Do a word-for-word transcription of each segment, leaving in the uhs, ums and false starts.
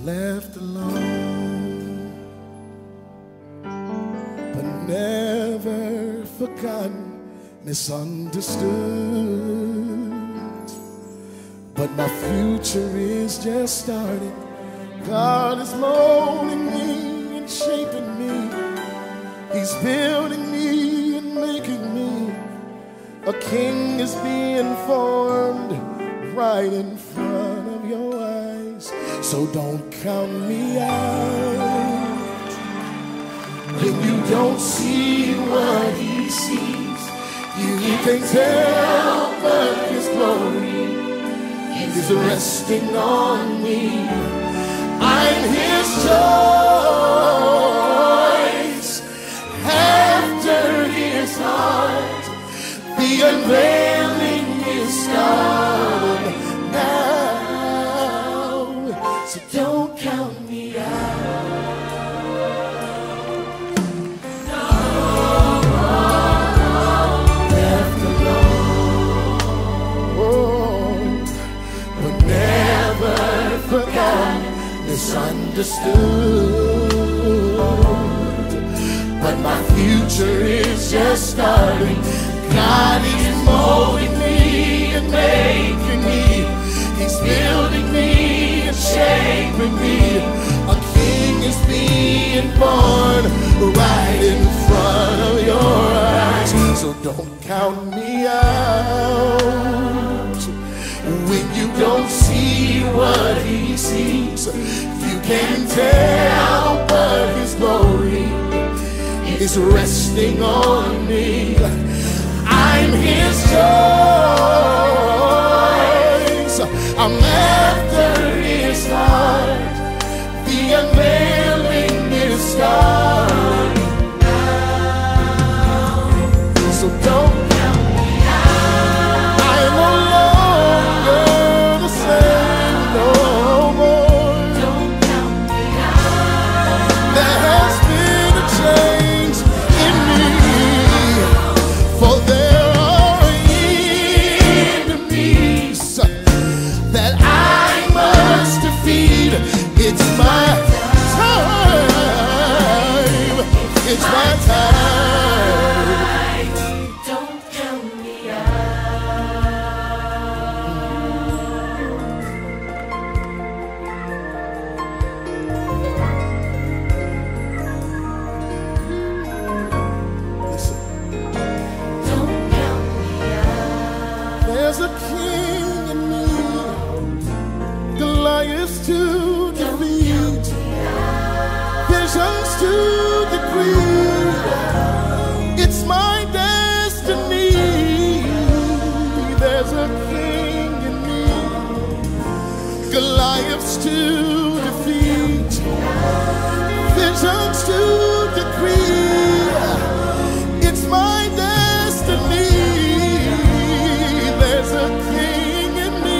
left alone, but never forgotten, misunderstood. But my future is just starting. God is molding me and shaping me. He's building me and making me. A king is being formed right in front of your eyes. So don't count me out when you don't see what he sees. You can tell but his glory is resting on me. I'm his choice after his heart. The unveiling is started now. So don't count me out. No, left alone. Oh, but never forgotten, misunderstood. But my future is just starting. God is molding me and making me. He's building me and shaping me. A king is being born right in front of your eyes. So don't count me out when you don't see what he sees. You can tell but his glory is resting on me. I'm his choice. I'm after his heart. The unveiling is starting now. So don't count me out. I'm no longer the same no more. Don't count me out. There has been a change in me. For there it's my time. It's my time. Don't count me out. Listen. Don't count me out. There's a king in me. Goliath too. Visions to decree, it's my destiny. There's a king in me, Goliaths to defeat, visions to decree, it's my destiny. There's a king in me,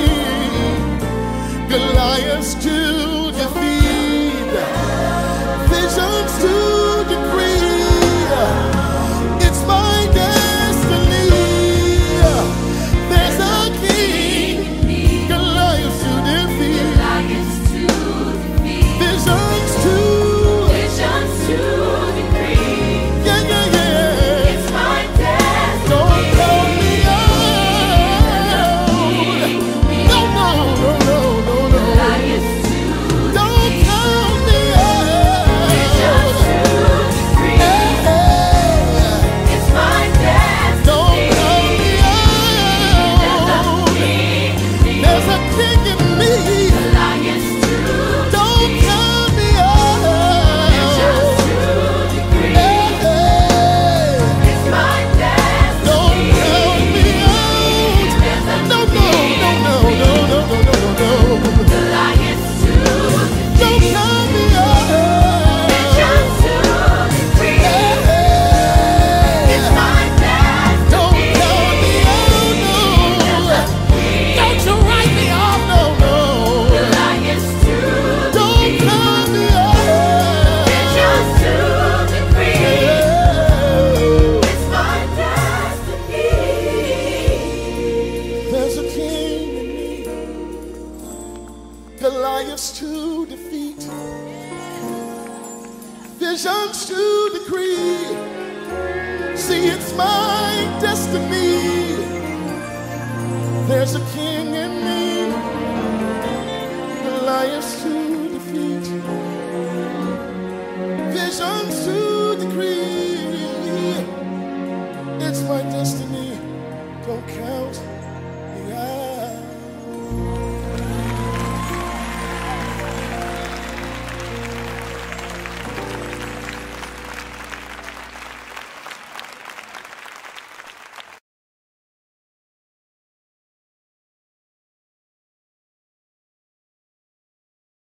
Goliaths to defeat, visions to decree, it's my destiny. There's a king, Goliath to defeat, visions to, visions to defeat, visions to decree. See, it's my destiny. There's a king in me, Goliaths to defeat, visions to decree. It's my destiny. Don't count